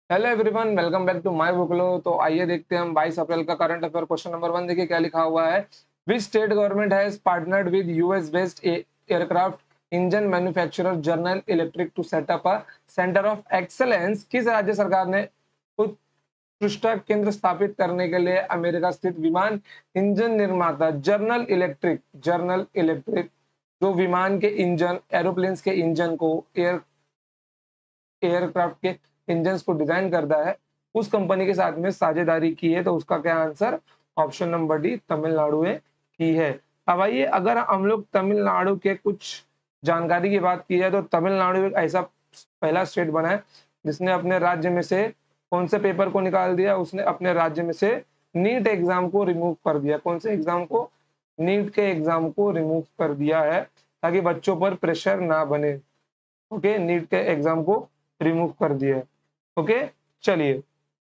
Hello everyone, welcome back to my बुकलो। तो आइए देखते हैं हम 22 अप्रैल का करंट अफेयर क्वेश्चन नंबर 1। देखिए क्या लिखा हुआ है। Which state government has partnered with US based aircraft engine manufacturer General Electric to set up a centre of excellence. किस राज्य सरकार ने उत्कृष्ट केंद्र स्थापित करने के लिए अमेरिका स्थित विमान इंजन निर्माता जर्नल इलेक्ट्रिक जो विमान के इंजन एरोप्लेन्स के इंजन को एयरक्राफ्ट के इंजन को डिजाइन करता है, उस कंपनी के साथ में साझेदारी की है। तो उसका क्या answer option number D Tamil Nadu में की है। अब आइए अगर हम लोग तमिलनाडु के कुछ जानकारी की बात की जाए तो तमिलनाडु एक ऐसा पहला स्टेट बना है जिसने अपने राज्य में से कौन से पेपर को निकाल दिया। उसने अपने राज्य में से नीट एग्जाम को रिमूव कर दिया। कौन से एग्जाम को? नीट के एग्जाम को रिमूव कर दिया है ताकि बच्चों पर प्रेशर ना बने। ओके, नीट के एग्जाम को रिमूव कर दिया है। ओके, चलिए।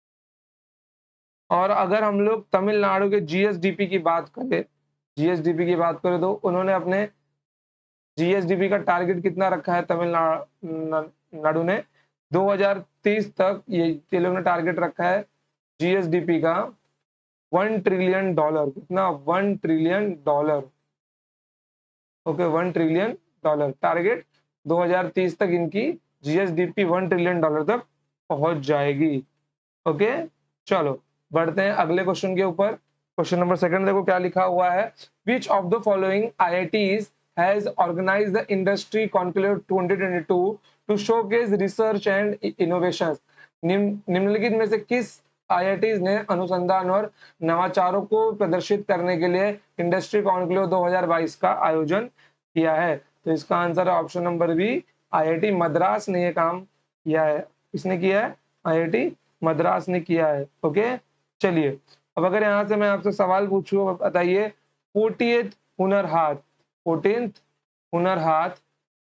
और अगर हम लोग तमिलनाडु के जीएसडीपी की बात करें, तो उन्होंने अपने जीएसडीपी का टारगेट कितना रखा है तमिलनाडु ने? 2030 तक ये लोग ने टारगेट रखा है जीएसडीपी का $1 ट्रिलियन। कितना? $1 ट्रिलियन। Okay, $1 trillion target. 2030 तक इनकी जीएसडीपी $1 ट्रिलियन तक पहुंच जाएगी। ओके, चलो बढ़ते हैं अगले क्वेश्चन के ऊपर। क्वेश्चन नंबर सेकंड देखो क्या लिखा हुआ है। Which of the following IITs has organised the industry conclave 2022 to showcase research and innovations. निम्नलिखित में से किस आईआईटीज ने अनुसंधान और नवाचारों को प्रदर्शित करने के लिए इंडस्ट्री कॉन्क्लेव 2022 का आयोजन किया है? तो इसका आंसर है option number B, IIT Madras ने यह काम किया है। किसने किया है? आईआईटी मद्रास ने किया है। ओके, चलिए। अब अगर यहाँ से मैं आपसे सवाल पूछूं, बताइए 40th हुनर हाथ 14th हुनर हाथ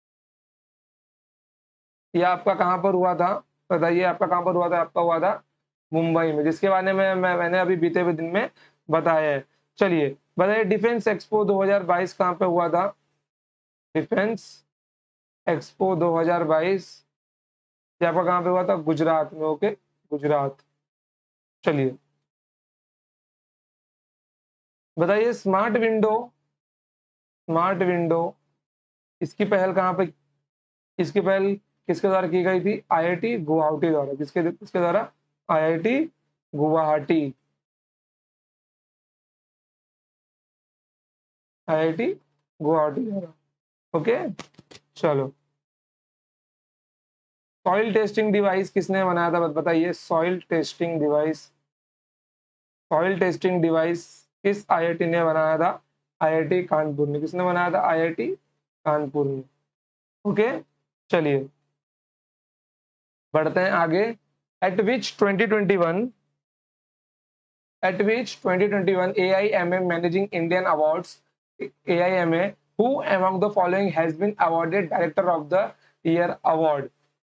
ये आपका कहाँ पर हुआ था? बताइए आपका कहाँ पर हुआ था? आपका हुआ था मुंबई में, जिसके बारे में मैंने अभी बीते हुए दिन में बताया है। चलिए बताइए डिफेंस एक्सपो 2022 कहाँ पे हुआ था? डिफेंस एक्सपो 2022 ये आपका कहाँ पे हुआ था? गुजरात में। ओके, गुजरात। चलिए बताइए स्मार्ट विंडो इसकी पहल कहाँ पे इसकी पहल किसके द्वारा की गई थी? आईआईटी गुवाहाटी द्वारा। किसके किसके द्वारा? आईआईटी गुवाहाटी। आईआईटी गुवाहाटी द्वारा। ओके, चलो। सॉइल टेस्टिंग डिवाइस किसने बनाया था? बताइए सॉइल टेस्टिंग डिवाइस किस आईआईटी ने बनाया था? आईआईटी कानपुर ने। किसने बनाया था? आईआईटी कानपुर ने। ओके, चलिए बढ़ते हैं आगे। At which 2021 AIMA Managing Indian Awards AIMA, who among the following has been awarded Director of the Year Award?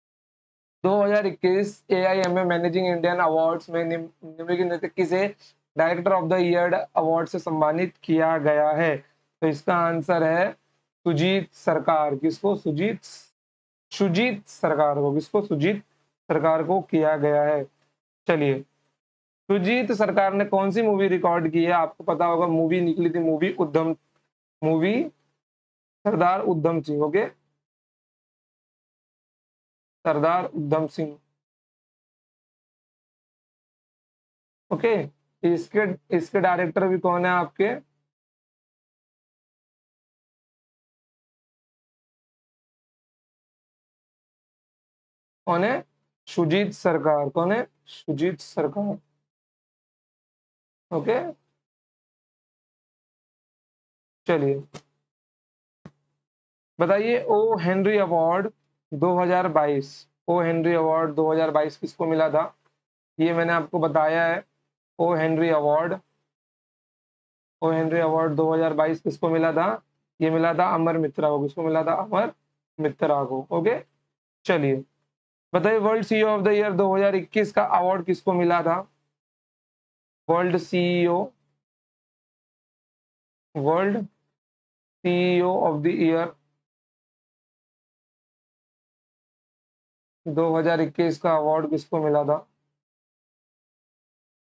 2021 AIMA managing Indian awards में निम्नलिखित में से किसे director of the year award से सम्मानित किया गया है? तो इसका आंसर है सुजीत सरकार। किसको? सुजीत सरकार को। किसको? सुजीत सरकार को किया गया है। चलिए, सुजीत सरकार ने कौन सी मूवी रिकॉर्ड की है? आपको पता होगा, मूवी निकली थी, movie Sardar Udham Singh. Okay, Sardar Udham Singh. Okay, इसके इसके डायरेक्टर भी कौन है आपके? कौन है? सुजीत सरकार। कौन है? सुजीत सरकार। ओके, चलिए बताइए ओ हेनरी अवार्ड 2022 किसको मिला था? ये मैंने आपको बताया है। ओ हेनरी अवार्ड 2022 किसको मिला था? ये मिला था अमर मित्रा को। किसको मिला था? अमर मित्रा को। ओके, चलिए बताइए world CEO of the year 2021 का अवार्ड किसको मिला था? World CEO world CEO of the year 2021 का अवार्ड किसको मिला था?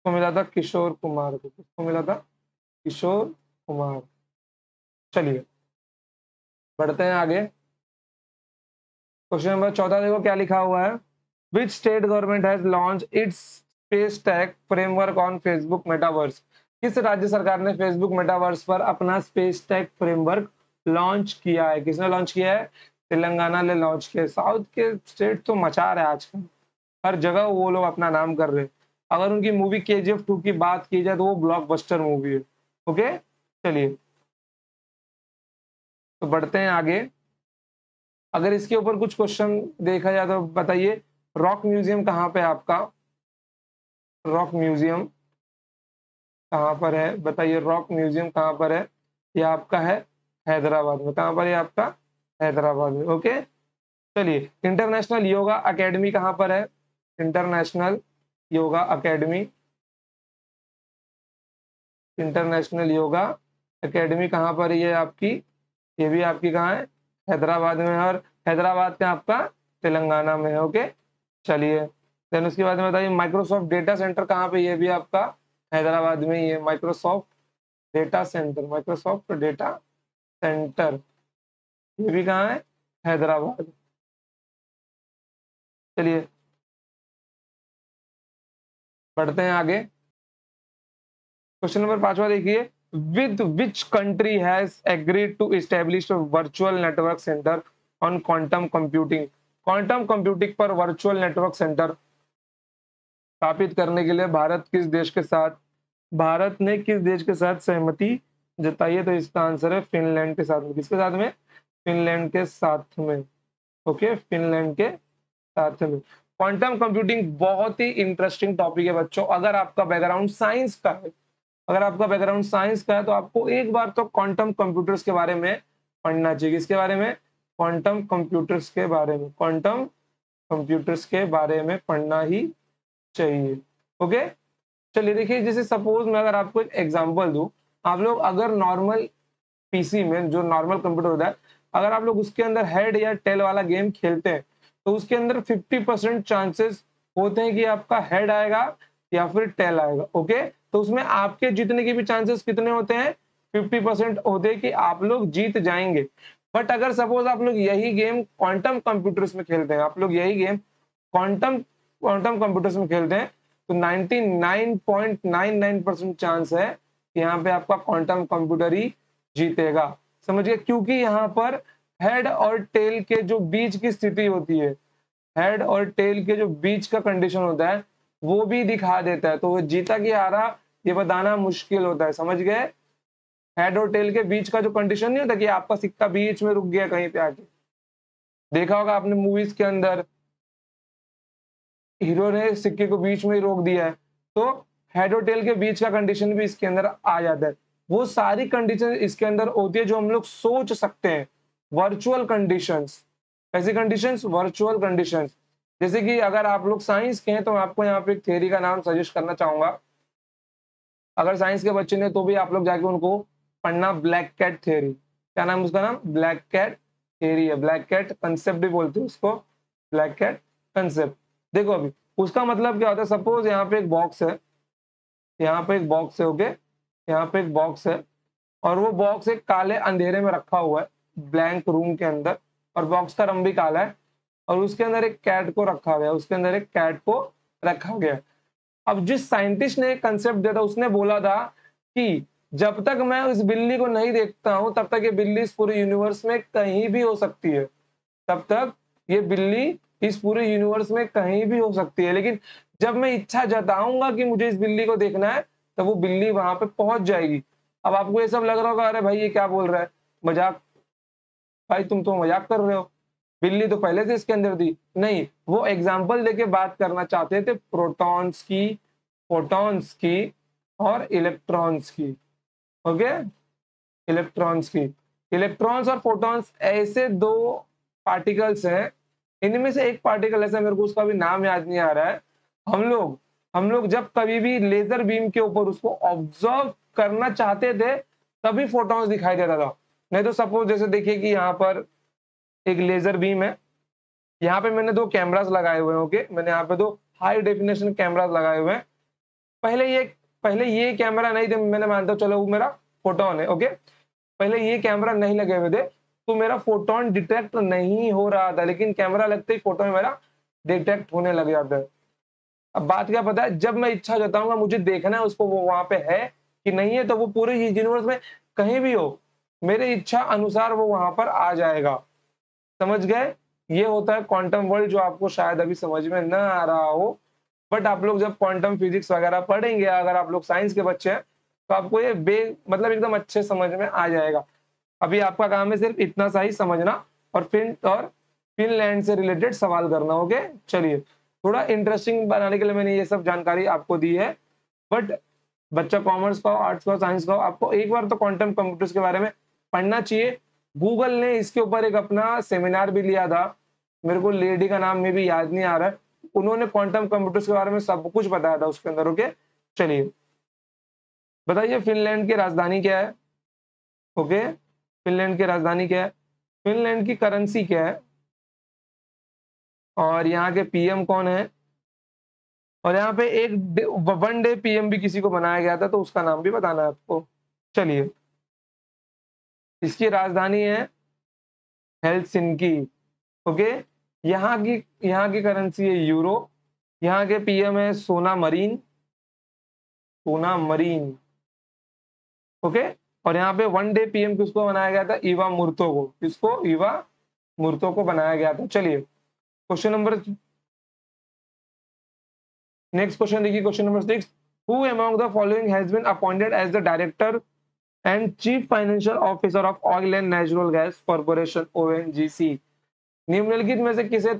किसको मिला था? किशोर कुमार को। किसको मिला था? किशोर कुमार। चलिए बढ़ते हैं आगे। क्वेश्चन नंबर 14 देखो क्या लिखा हुआ है। Which state government has launch its space tech framework on Facebook metaverse? किस राज्य सरकार ने फेसबुक मेटावर्स पर अपना स्पेस टेक फ्रेमवर्क लॉन्च किया है? किसने लॉन्च किया है? तेलंगाना ने लॉन्च किया है। साउथ के स्टेट तो मचा रहे हैं आजकल, हर जगह वो लोग अपना नाम कर रहे हैं। अगर उनकी मूवी KGF 2 की बात की जाए तो वो ब्लॉकबस्टर मूवी है। ओके चलिए तो बढ़ते हैं आगे। अगर इसके ऊपर कुछ क्वेश्चन देखा जाए तो बताइए, रॉक म्यूजियम कहाँ पे है आपका? रॉक म्यूजियम कहाँ पर है? बताइए रॉक म्यूजियम कहाँ पर है? ये आपका है हैदराबाद में। कहाँ पर है आपका? हैदराबाद में। ओके चलिए, इंटरनेशनल योगा अकेडमी कहाँ पर है? International yoga academy, international yoga academy कहाँ पर है ये आपकी? ये भी आपकी कहाँ है? हैदराबाद में है। और हैदराबाद में आपका तेलंगाना में है। ओके चलिए देन उसके बाद में बताइए, माइक्रोसॉफ्ट डेटा सेंटर कहाँ पे? ये भी आपका हैदराबाद में ही है। Microsoft data centre, Microsoft data centre ये भी कहाँ है? हैदराबाद। चलिए बढ़ते हैं आगे। क्वेश्चन नंबर 5वां देखिए, with which country has agreed to establish virtual network centre on quantum computing? Quantum computing पर वर्चुअल नेटवर्क सेंटर स्थापित करने के लिए भारत किस देश के साथ, भारत ने किस देश के साथ सहमति जताई है? तो इसका आंसर है फिनलैंड के साथ में। किसके साथ में? फिनलैंड के साथ में। ओके फिनलैंड के साथ में। क्वांटम कंप्यूटिंग बहुत ही इंटरेस्टिंग टॉपिक है बच्चों। अगर आपका बैकग्राउंड साइंस का है, अगर आपका बैकग्राउंड साइंस का है तो आपको एक बार तो क्वांटम कंप्यूटर्स के बारे में पढ़ना चाहिए। किसके बारे में? क्वांटम कंप्यूटर्स के बारे में। क्वांटम कंप्यूटर्स के बारे में पढ़ना ही चाहिए। ओके चलिए देखिए, जैसे सपोज मैं अगर आपको एक एग्जांपल दूं, आप लोग अगर नॉर्मल पीसी में जो नॉर्मल कंप्यूटर होता है, अगर आप लोग उसके अंदर हेड या टेल वाला गेम खेलते हैं तो उसके अंदर 50% चांसेस होते हैं कि आपका हेड आएगा या फिर टेल आएगा। ओके तो उसमें आपके जीतने के भी चांसेस कितने होते हैं? 50% होते हैं कि आप लोग जीत जाएंगे। बट अगर सपोज आप लोग यही गेम क्वांटम कंप्यूटर्स में खेलते हैं, आप लोग यही गेम क्वांटम क्वांटम कंप्यूटर्स में खेलते हैं तो 99.99% चांस है कि यहाँ पे आपका क्वांटम कंप्यूटर ही जीतेगा। समझिए, क्योंकि यहाँ पर हेड और टेल के जो बीच की स्थिति होती है, हेड और टेल के जो बीच का कंडीशन होता है वो भी दिखा देता है। तो वो जीता कि हारा ये बताना मुश्किल होता है। समझ गए? हेड और टेल के बीच का जो कंडीशन नहीं होता कि आपका सिक्का बीच में रुक गया कहीं पे आके। देखा होगा आपने मूवीज के अंदर, हीरो ने सिक्के को बीच में ही रोक दिया है, तो हेड और टेल के बीच का कंडीशन भी इसके अंदर आ जाता है। वो सारी कंडीशन इसके अंदर होती है जो हम लोग सोच सकते हैं। वर्चुअल कंडीशंस, ऐसी कंडीशंस वर्चुअल कंडीशंस। जैसे कि अगर आप लोग साइंस के हैं तो मैं आपको यहाँ पे एक थ्योरी का नाम सजेस्ट करना चाहूंगा। अगर साइंस के बच्चे ने तो भी आप लोग जाके उनको पढ़ना, ब्लैक कैट थ्योरी। क्या नाम उसका? नाम ब्लैक कैट थ्योरी है। ब्लैक कैट कंसेप्ट भी बोलते हैं उसको, ब्लैक कैट कंसेप्ट। देखो अभी उसका मतलब क्या होता है, सपोज यहाँ पे एक बॉक्स है, यहाँ पे एक बॉक्स है। ओके यहाँ पे एक बॉक्स है और वो बॉक्स एक काले अंधेरे में रखा हुआ है, ब्लैंक रूम के अंदर, और बॉक्स का रंग भी काला है और उसके अंदर एक कैट को रखा गया, उसके अंदर एक कैट को रखा गया। अब जिस साइंटिस्ट ने कंसेप्ट दिया था उसने बोला था कि जब तक मैं इस बिल्ली को नहीं देखता हूं तब तक ये बिल्ली इस पूरे यूनिवर्स में कहीं भी हो सकती है, तब तक ये बिल्ली इस पूरे यूनिवर्स में कहीं भी हो सकती है। लेकिन जब मैं इच्छा जताऊंगा कि मुझे इस बिल्ली को देखना है तो वो बिल्ली वहां पे पहुंच जाएगी। अब आपको ये सब लग रहा होगा, अरे भाई ये क्या बोल रहा है, मजाक, भाई तुम तो मजाक कर रहे हो, बिल्ली तो पहले से इसके अंदर थी। नहीं, वो एग्जाम्पल देके बात करना चाहते थे प्रोटॉन्स की, फोटॉन्स की और इलेक्ट्रॉन्स की। ओके इलेक्ट्रॉन्स की, इलेक्ट्रॉन्स और फोटॉन्स ऐसे दो पार्टिकल्स हैं, इनमें से एक पार्टिकल ऐसा, मेरे को उसका भी नाम याद नहीं आ रहा है। हम लोग जब कभी भी लेजर बीम के ऊपर उसको ऑब्जर्व करना चाहते थे तभी फोटॉन्स दिखाई देता था। नहीं तो सपोज जैसे देखिए कि यहाँ पर एक लेजर बीम है, यहाँ पे मैंने दो कैमरास लगाए हुए हैं। ओके मैंने यहाँ पे दो हाई डेफिनेशन कैमरास लगाए हुए हैं। पहले ये कैमरा नहीं थे, मैंने मानता हूं चलो वो मेरा फोटोन है, ओके। पहले ये कैमरा नहीं लगे हुए थे तो मेरा फोटोन डिटेक्ट नहीं हो रहा था, लेकिन कैमरा लगते ही फोटोन मेरा डिटेक्ट होने लग जाता है। अब बात क्या पता है, जब मैं इच्छा जताऊंगा मुझे देखना है उसको वो वहां पे है कि नहीं है, तो वो पूरे यूनिवर्स में कहीं भी हो मेरे इच्छा अनुसार वो वहां पर आ जाएगा। समझ गए? ये होता है क्वांटम वर्ल्ड, जो आपको शायद अभी समझ में न आ रहा हो, बट आप लोग जब क्वांटम फिजिक्स वगैरह पढ़ेंगे, अगर आप लोग साइंस के बच्चे हैं तो आपको ये मतलब एकदम अच्छे समझ में आ जाएगा। अभी आपका काम है सिर्फ इतना सा ही समझना और फिनलैंड से रिलेटेड सवाल करना, ओके। चलिए, थोड़ा इंटरेस्टिंग बनाने के लिए मैंने ये सब जानकारी आपको दी है, बट बच्चा कॉमर्स का हो, आर्ट्स का हो, साइंस का हो, आपको एक बार तो क्वांटम कंप्यूटर्स के बारे में पढ़ना चाहिए। गूगल ने इसके ऊपर एक अपना सेमिनार भी लिया था, मेरे को लेडी का नाम में भी याद नहीं आ रहा है, उन्होंने क्वांटम कंप्यूटर्स के बारे में सब कुछ बताया था उसके अंदर, ओके। चलिए, बताइए फिनलैंड की राजधानी क्या है? ओके, फिनलैंड की राजधानी क्या है? फिनलैंड की करेंसी क्या है? और यहाँ के पीएम कौन है? और यहाँ पे एक 1 डे पीएम भी किसी को बनाया गया था, तो उसका नाम भी बताना है आपको। चलिए, इसकी राजधानी है हेलसिंकी, ओके। यहाँ की करेंसी है यूरो। यहाँ के पीएम है सोना मरीन, ओके। और यहाँ पे 1 डे पीएम किसको बनाया गया था? इवा मुर्तो को। किसको? इवा मुर्तो को बनाया गया था। चलिए, क्वेश्चन नंबर नेक्स्ट क्वेश्चन देखिए, question number 6, who among the following has been appointed as the director and chief financial officer of oil and natural gas corporation ONGC? निम्नलिखित में से किसे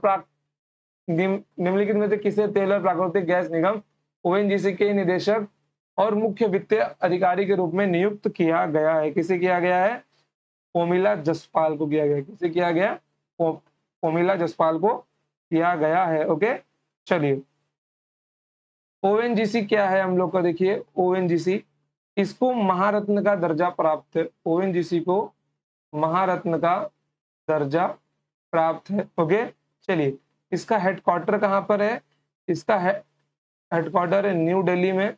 तेल और प्राकृतिक गैस निगम ओएनजीसी के निदेशक और मुख्य वित्तीय अधिकारी के रूप में नियुक्त किया गया है? किसे किया गया है? पोमिला जसपाल को किया गया। किसे किया गया? पोमिला जसपाल को किया गया है, ओके। चलिए, ओएनजीसी क्या है हम लोग का? देखिए, ओएनजीसी, इसको महारत्न का दर्जा प्राप्त है। ओएनजीसी को महारत्न का दर्जा प्राप्त है, ओके। चलिए, इसका हेडक्वार्टर कहां पर है? इसका हेडक्वार्टर है न्यू दिल्ली में।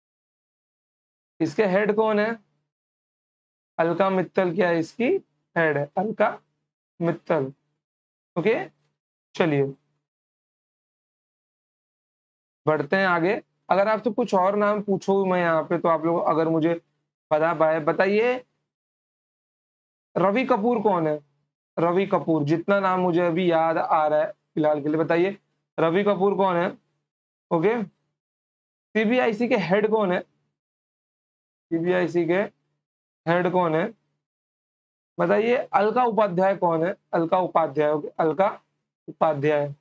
इसके हेड कौन है? अलका मित्तल क्या है इसकी हेड है? अलका मित्तल, ओके। चलिए, बढ़ते हैं आगे। अगर आपसे कुछ और नाम पूछूं मैं यहाँ पे, तो आप लोग अगर मुझे बता पाए, बताइए रवि कपूर कौन है? रवि कपूर, जितना नाम मुझे अभी याद आ रहा है फिलहाल के लिए, बताइए रवि कपूर कौन है? ओके। सीबीआईसी के हेड कौन है? सीबीआईसी के हेड कौन है? बताइए अलका उपाध्याय कौन है? अलका उपाध्याय, ओके। अलका उपाध्याय,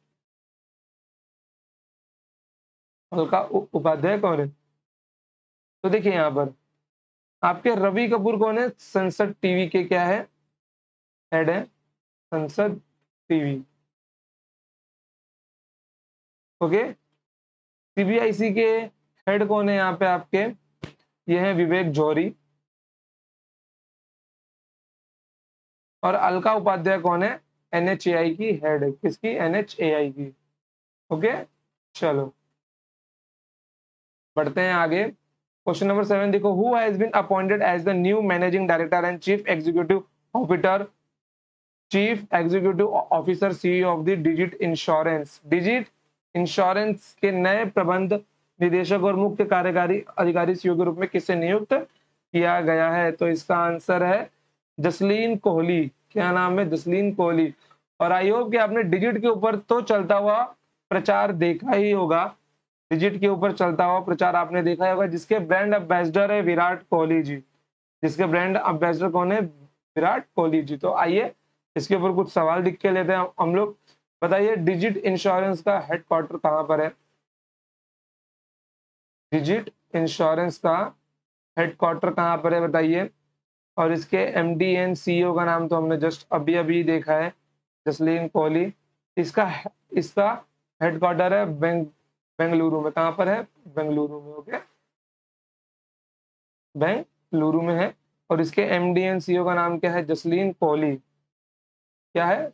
उपाध्याय कौन है? तो देखिए यहाँ पर आपके रवि कपूर कौन है? संसद टीवी के क्या है? हेड है संसद टीवी, ओके। सीबीआईसी के हेड कौन है यहाँ पे आपके? ये है विवेक जौहरी। और अलका उपाध्याय कौन है? एनएचएआई की हेड है। किसकी? एनएचएआई की, ओके। चलो, बढ़ते हैं आगे। क्वेश्चन नंबर 7 देखो, who has been appointed as the new managing director and chief executive officer CEO of the Digit insurance? Digit insurance के नए प्रबंध निदेशक और मुख्य कार्यकारी अधिकारी सीईओ के रूप में किसे नियुक्त किया गया है? तो इसका आंसर है जसलीन कोहली। क्या नाम है? जसलीन कोहली। और आई होप कि आपने डिजिट के ऊपर तो चलता हुआ प्रचार देखा ही होगा। डिजिट के ऊपर चलता हुआ प्रचार आपने देखा ही होगा, जिसके ब्रांड एम्बेसडर है विराट कोहली जी। जिसके ब्रांड एम्बेसडर कौन है? विराट कोहली जी। तो आइए इसके ऊपर कुछ सवाल लिख के लेते हैं हम लोग। बताइए डिजिट इंश्योरेंस का हेडक्वार्टर कहां पर है? डिजिट इंश्योरेंस का हेडक्वार्टर कहां पर है बताइए। और इसके एमडी एंड सीईओ का नाम तो हमने जस्ट अभी अभी देखा है, जसलीन कोहली। इसका इसका हेडक्वार्टर है बेंगलुरु में। कहां पर है? बेंगलुरु में, ओके। बेंगलुरु में है। और इसके एमडी एंड सीईओ का नाम क्या है? जसलीन कोहली। क्या है?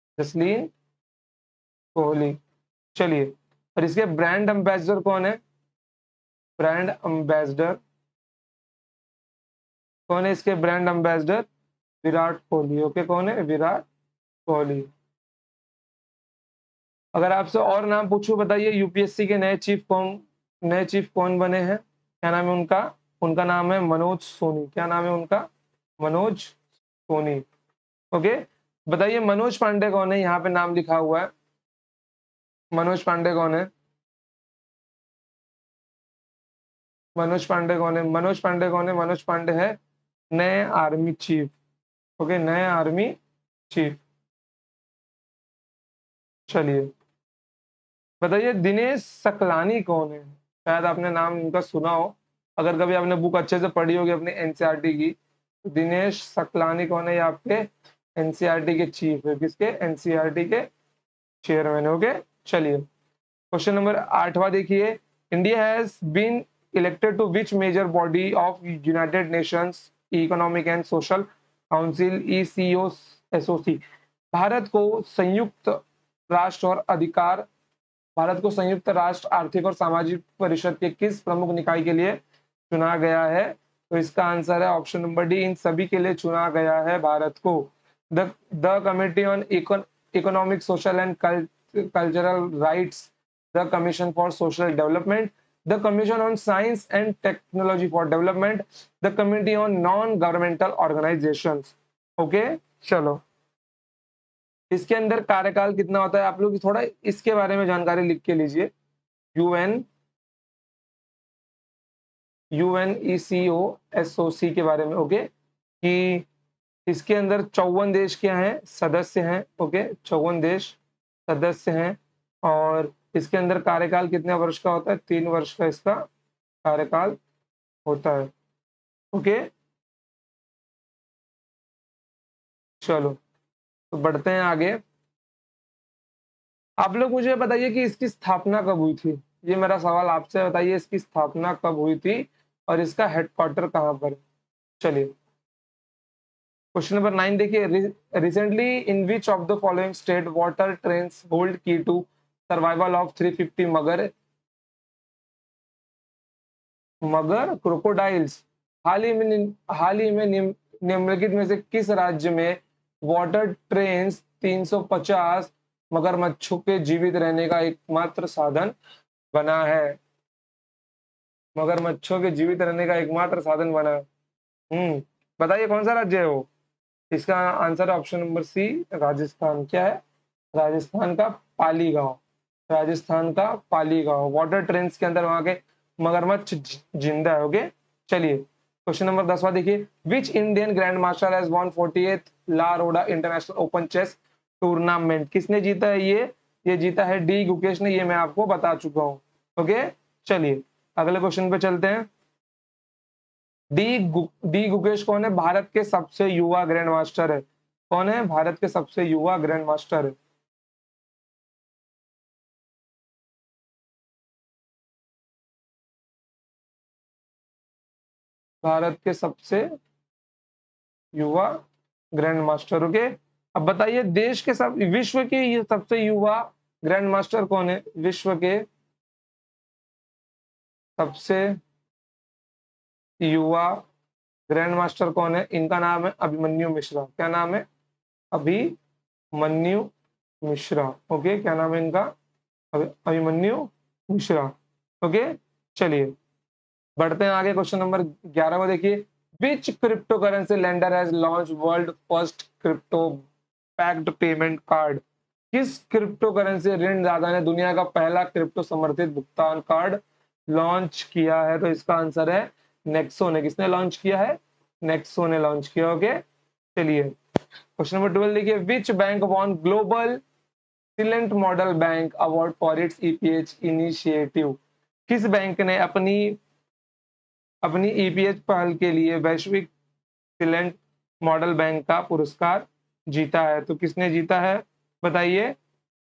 जसलीन कोहली। चलिए, और इसके ब्रांड एम्बेसडर कौन है? ब्रांड एम्बेसडर, कौन है इसके brand ambassador? Virat Kohli. Okay, कौन है? विराट कोहली। अगर आपसे और नाम पूछूं, बताइए यूपीएससी के नए चीफ कौन बने हैं? क्या नाम है उनका? उनका नाम है मनोज सोनी। क्या नाम है उनका? मनोज सोनी। ओके, बताइए मनोज पांडे कौन है? यहाँ पे नाम लिखा हुआ है, मनोज पांडे कौन है? मनोज पांडे कौन है? मनोज पांडे कौन है? मनोज पांडे है नए आर्मी चीफ। ओके, नए आर्मी चीफ। चलिए, बताइए दिनेश सकलानी कौन है? शायद आपने नाम इनका सुना हो, अगर कभी आपने बुक अच्छे से पढ़ी होगी अपनी एनसीईआरटी की। तो दिनेश सकलानी कौन है? ये आपके एनसीईआरटी के चीफ है। किसके? एनसीईआरटी के चेयरमैन। ओके, चलिए क्वेश्चन नंबर 8वां देखिए। India has been elected to which major body of United Nations economic and social council ECOSOC. Bharat को संयुक्त राष्ट्र और अधिकार भारत को संयुक्त राष्ट्र आर्थिक और सामाजिक परिषद के किस प्रमुख निकाय के लिए चुना गया है? तो इसका आंसर है ऑप्शन नंबर डी, इन सभी के लिए चुना गया है भारत को। The committee on economic social and cultural rights, the commission for social development, the commission on science and technology for development, the committee on non governmental organisations. Okay, चलो इसके अंदर कार्यकाल कितना होता है? आप लोग थोड़ा इसके बारे में जानकारी लिख के लीजिए। यूएन यूएनईसीओ एसओसी के बारे में। ओके, कि इसके अंदर 54 देश क्या हैं? सदस्य हैं। ओके, 54 देश सदस्य हैं। और इसके अंदर कार्यकाल कितने वर्ष का होता है? 3 वर्ष का इसका कार्यकाल होता है। ओके, चलो तो बढ़ते हैं आगे। आप लोग मुझे बताइए कि इसकी स्थापना कब हुई थी? ये मेरा सवाल आपसे। बताइए इसकी स्थापना कब हुई थी और इसका हेडक्वार्टर कहाँ पर है? चलिए क्वेश्चन नंबर 9 देखिए। Recently in which of the following state water trains hold key to survival of 350 mugger crocodiles. हाल ही में निम्नलिखित में से किस राज्य में वाटर ट्रेन्स 350 मगरमच्छों के जीवित रहने का एकमात्र साधन बना है? मगरमच्छों के जीवित रहने का एकमात्र साधन बना है। बताइए कौन सा राज्य है वो? इसका आंसर है ऑप्शन नंबर सी, राजस्थान। क्या है? राजस्थान का पाली गांव। राजस्थान का पाली गांव वाटर ट्रेन्स के अंदर वहां के मगरमच्छ जिंदा है। ओके, चलिए क्वेश्चन नंबर 10वां देखिए। Which Indian grand master has won 48th La Roda international open chess tournament? किसने जीता है ये जीता है डी गुकेश ने। ये मैं आपको बता चुका हूँ। ओके, चलिए अगले क्वेश्चन पे चलते हैं। डी गुकेश कौन है? भारत के सबसे युवा ग्रैंड मास्टर है। कौन है? भारत के सबसे युवा ग्रैंड मास्टर है। भारत के सबसे युवा ग्रैंड मास्टर। ओके, अब बताइए देश के सब विश्व के ये सबसे युवा ग्रैंड मास्टर कौन है? विश्व के सबसे युवा ग्रैंड मास्टर कौन है? इनका नाम है अभिमन्यु मिश्रा। क्या नाम है? अभिमन्यु मिश्रा। ओके, क्या नाम है इनका? अभिमन्यु मिश्रा। ओके, चलिए बढ़ते हैं आगे। क्वेश्चन नंबर 11 में देखिए। Which crypto currency lender has launch world first crypto packed payment card? किस क्रिप्टो करेंसी ऋणदाता ने दुनिया का पहला क्रिप्टो समर्थित भुगतान कार्ड लॉन्च किया है? तो इसका आंसर है नेक्सो ने। किसने लॉन्च किया है? नेक्सो ने लॉन्च किया। ओके, चलिए क्वेश्चन नंबर 12 देखिए। Which bank won global Celent model bank award for its EPH initiative? किस बैंक ने अपनी अपनी ईपीएच पहल के लिए वैश्विक टैलेंट मॉडल बैंक का पुरस्कार जीता है? तो किसने जीता है बताइए?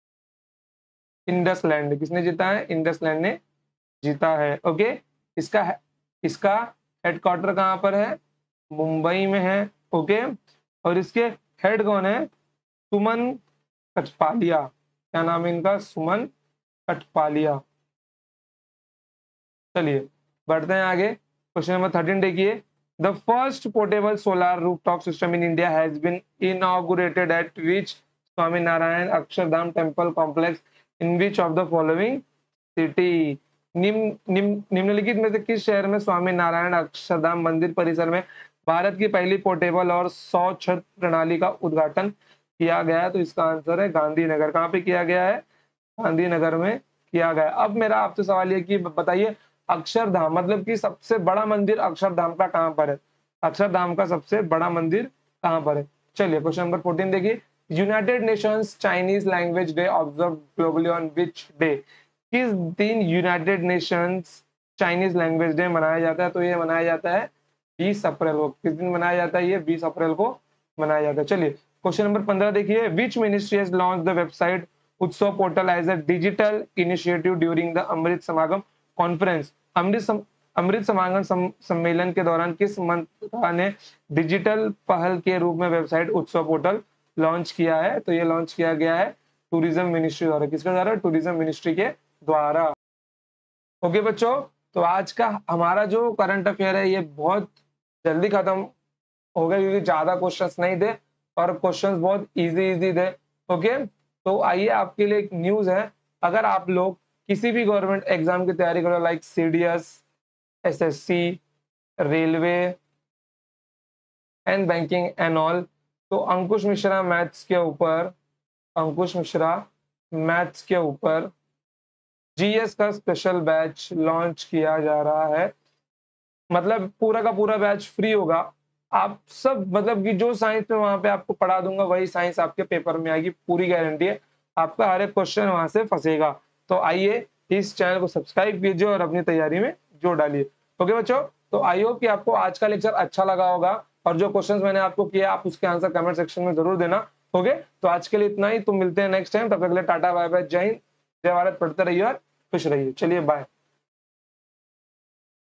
IndusInd. किसने जीता है? इंडस लैंड ने जीता है। ओके, इसका इसका हेडक्वार्टर कहाँ पर है? मुंबई में है। ओके, और इसके हेड कौन है? सुमन कठपालिया। क्या नाम है इनका? सुमन कठपालिया। चलिए बढ़ते हैं आगे। क्वेश्चन नंबर 13 देखिए, the first portable solar rooftop system in India has been inaugurated at which Swami Narayan Akshardham temple complex in which of the following city. निम्नलिखित में से किस शहर में स्वामी नारायण अक्षरधाम मंदिर परिसर में भारत की पहली पोर्टेबल और 100 छत प्रणाली का उद्घाटन किया गया है? तो इसका आंसर है गांधीनगर। कहाँ पे किया गया है? गांधीनगर में किया गया। अब मेरा आपसे सवाल ये कि बताइए अक्षरधाम मतलब कि सबसे बड़ा मंदिर अक्षरधाम का कहाँ पर है? अक्षरधाम का सबसे बड़ा मंदिर कहाँ पर है? चलिए क्वेश्चन नंबर 14 देखिए, United Nations Chinese language day observe globally on which day. किस दिन United Nations Chinese language day मनाया जाता है? तो ये मनाया जाता है 20 अप्रैल को। किस दिन मनाया जाता है? ये 20 अप्रैल को मनाया जाता है। चलिए क्वेश्चन नंबर 15 देखिए, which ministry has launch the website Utsav portal as a digital initiative during the Amrit Samagam conference. अमृत समागम सम्मेलन के दौरान किस मंत्रालय ने डिजिटल पहल के रूप में वेबसाइट उत्सव पोर्टल लॉन्च किया है? तो ये लॉन्च किया गया है टूरिज्म मिनिस्ट्री द्वारा। किसके द्वारा? टूरिज्म मिनिस्ट्री के द्वारा। ओके बच्चों, तो आज का हमारा जो करंट अफेयर है ये बहुत जल्दी खत्म हो गया क्योंकि ज्यादा क्वेश्चंस नहीं थे और क्वेश्चंस बहुत इजी थे। ओके, तो आइए आपके लिए एक न्यूज है, अगर आप लोग किसी भी गवर्नमेंट एग्जाम की तैयारी करो like CDS, SSC, railway and banking and all, तो अंकुश मिश्रा मैथ्स के ऊपर जीएस का स्पेशल बैच लॉन्च किया जा रहा है। मतलब पूरा का पूरा बैच फ्री होगा। आप सब मतलब कि जो साइंस में वहां पे आपको पढ़ा दूंगा वही साइंस आपके पेपर में आएगी, पूरी गारंटी है। आपका हर एक क्वेश्चन वहां से फंसेगा। तो आइए इस चैनल को सब्सक्राइब कीजिए और अपनी तैयारी में जोड़ डालिए। ओके बच्चों, तो आई होप कि आपको आज का लेक्चर अच्छा लगा होगा और जो क्वेश्चंस मैंने आपको किए आप उसके आंसर कमेंट सेक्शन में जरूर देना। ओके, तो आज के लिए इतना ही। तो मिलते हैं नेक्स्ट टाइम, तब तक के लिए टाटा बाय बाय, जय हिंद, जय भारत, पढ़ते रहिए और खुश रहिए। चलिए बाय।